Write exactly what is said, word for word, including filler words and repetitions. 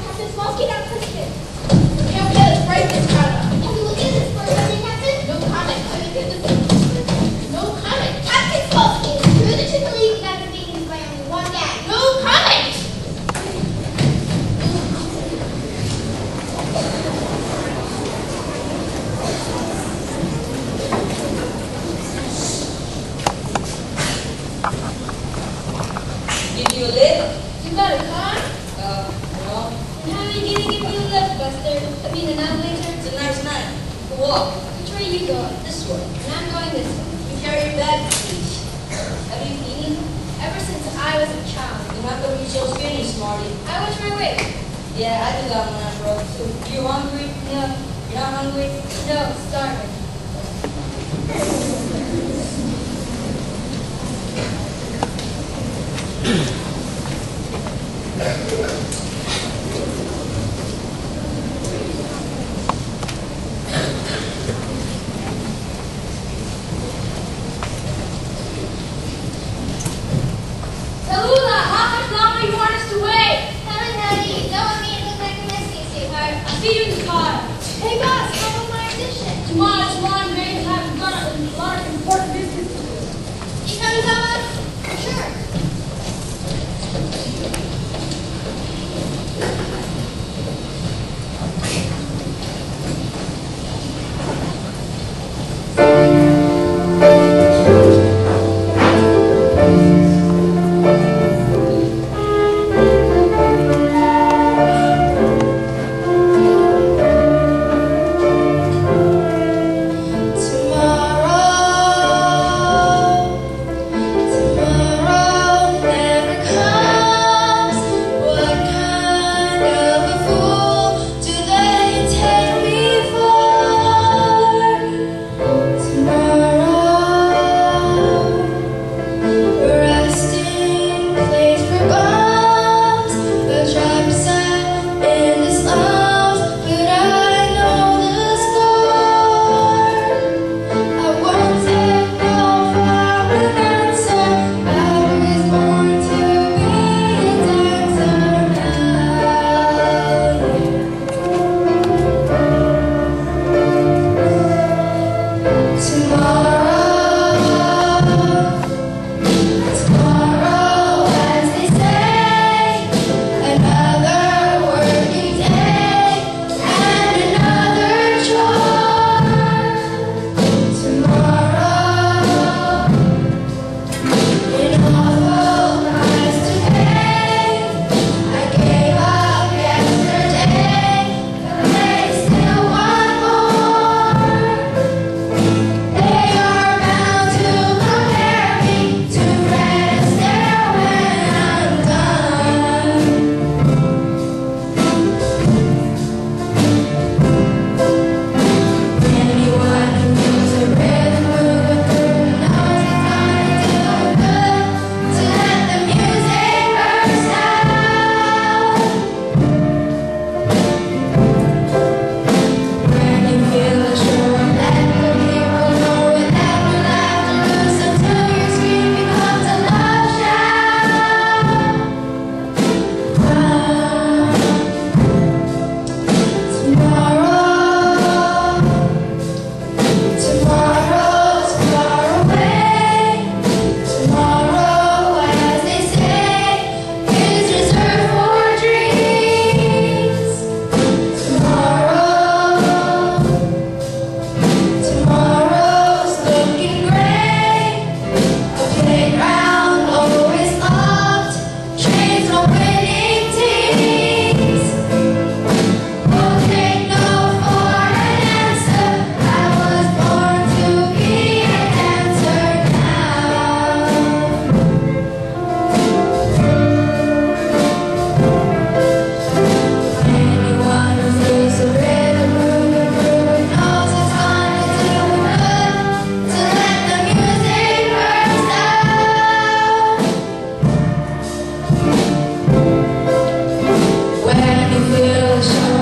Captain Smolsky, not touch it. Okay, okay, let's break this product. Can we look at this for a second, Captain? No comment. No comment. Captain Smolsky, through the chicken league, you guys are being used by only one guy. No comment. Give you a lift? You got a car? Uh, no. And how are you gonna give me a lift, Buster? I mean, an elevator? It's a nice night. Go walk. Which way are you going? This way. And I'm going this way. You carry your bag, please. Have you eaten? Ever since I was a child. Then how come you're so skinny, Smarty? I watch my weight. Yeah, I do that when I'm broke too. You hungry? No, You're not hungry? no, starving. Tallulah, how much longer do you want us to wait? Honey, honey, don't want me to look like a messy, sweetheart. I'll see you in the car. Hey, boss, how about my audition? Tomorrow, tomorrow, Mary, I've got a lot of important business to do. You coming, Thomas? Sure. When you feel